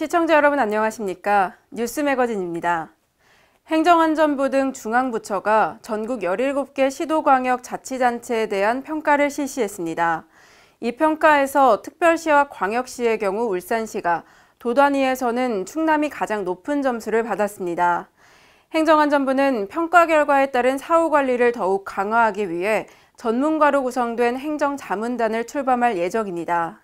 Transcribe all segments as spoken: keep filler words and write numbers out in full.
시청자 여러분 안녕하십니까? 뉴스매거진입니다. 행정안전부 등 중앙부처가 전국 열일곱 개 시도광역 자치단체에 대한 평가를 실시했습니다. 이 평가에서 특별시와 광역시의 경우 울산시가, 도 단위에서는 충남이 가장 높은 점수를 받았습니다. 행정안전부는 평가 결과에 따른 사후 관리를 더욱 강화하기 위해 전문가로 구성된 행정자문단을 출범할 예정입니다.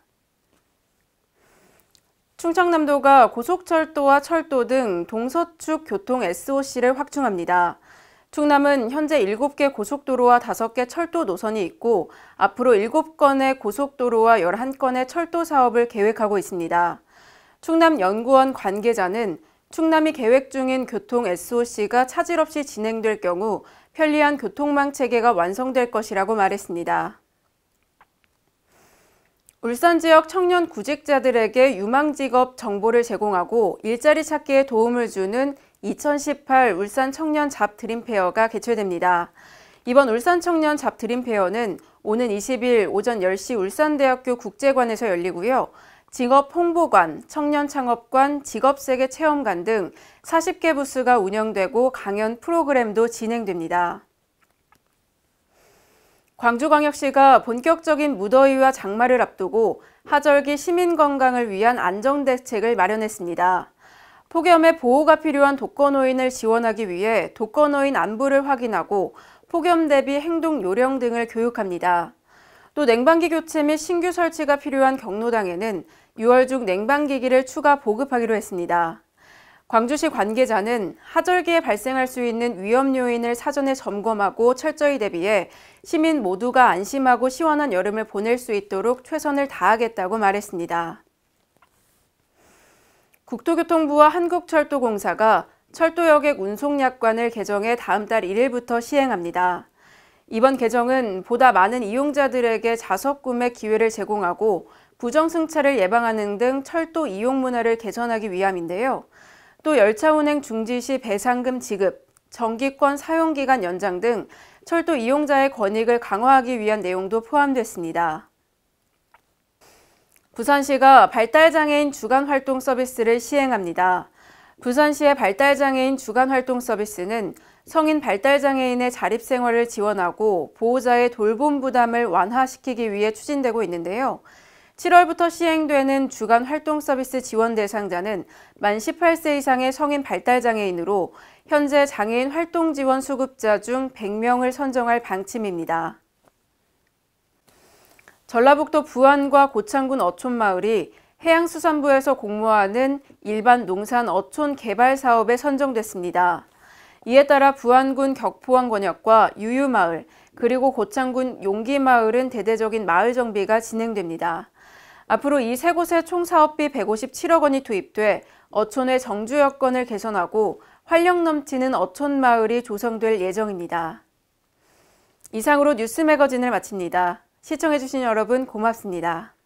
충청남도가 고속철도와 철도 등 동서축 교통 에스오씨를 확충합니다. 충남은 현재 일곱 개 고속도로와 다섯 개 철도 노선이 있고 앞으로 일곱 건의 고속도로와 열한 건의 철도 사업을 계획하고 있습니다. 충남연구원 관계자는 충남이 계획 중인 교통 에스오씨가 차질 없이 진행될 경우 편리한 교통망 체계가 완성될 것이라고 말했습니다. 울산 지역 청년 구직자들에게 유망직업 정보를 제공하고 일자리 찾기에 도움을 주는 이천십팔 울산 청년 잡 드림페어가 개최됩니다. 이번 울산 청년 잡 드림페어는 오는 이십 일 오전 열 시 울산대학교 국제관에서 열리고요. 직업홍보관, 청년창업관, 직업세계 체험관 등 사십 개 부스가 운영되고 강연 프로그램도 진행됩니다. 광주광역시가 본격적인 무더위와 장마를 앞두고 하절기 시민 건강을 위한 안정대책을 마련했습니다. 폭염에 보호가 필요한 독거노인을 지원하기 위해 독거노인 안부를 확인하고 폭염 대비 행동 요령 등을 교육합니다. 또 냉방기 교체 및 신규 설치가 필요한 경로당에는 유월 중 냉방기기를 추가 보급하기로 했습니다. 광주시 관계자는 하절기에 발생할 수 있는 위험 요인을 사전에 점검하고 철저히 대비해 시민 모두가 안심하고 시원한 여름을 보낼 수 있도록 최선을 다하겠다고 말했습니다. 국토교통부와 한국철도공사가 철도여객 운송약관을 개정해 다음 달 일 일부터 시행합니다. 이번 개정은 보다 많은 이용자들에게 좌석 구매 기회를 제공하고 부정승차를 예방하는 등 철도 이용 문화를 개선하기 위함인데요. 또 열차 운행 중지 시 배상금 지급, 정기권 사용기간 연장 등 철도 이용자의 권익을 강화하기 위한 내용도 포함됐습니다. 부산시가 발달장애인 주간활동 서비스를 시행합니다. 부산시의 발달장애인 주간활동 서비스는 성인 발달장애인의 자립생활을 지원하고 보호자의 돌봄 부담을 완화시키기 위해 추진되고 있는데요. 칠월부터 시행되는 주간 활동 서비스 지원 대상자는 만 십팔 세 이상의 성인 발달장애인으로 현재 장애인 활동 지원 수급자 중 백 명을 선정할 방침입니다. 전라북도 부안과 고창군 어촌마을이 해양수산부에서 공모하는 일반 농산 어촌 개발 사업에 선정됐습니다. 이에 따라 부안군 격포항-권역과 유유마을, 그리고 고창군 용기마을은 대대적인 마을 정비가 진행됩니다. 앞으로 이 세 곳에 총 사업비 백오십칠억 원이 투입돼 어촌의 정주 여건을 개선하고 활력 넘치는 어촌마을이 조성될 예정입니다. 이상으로 뉴스매거진을 마칩니다. 시청해주신 여러분 고맙습니다.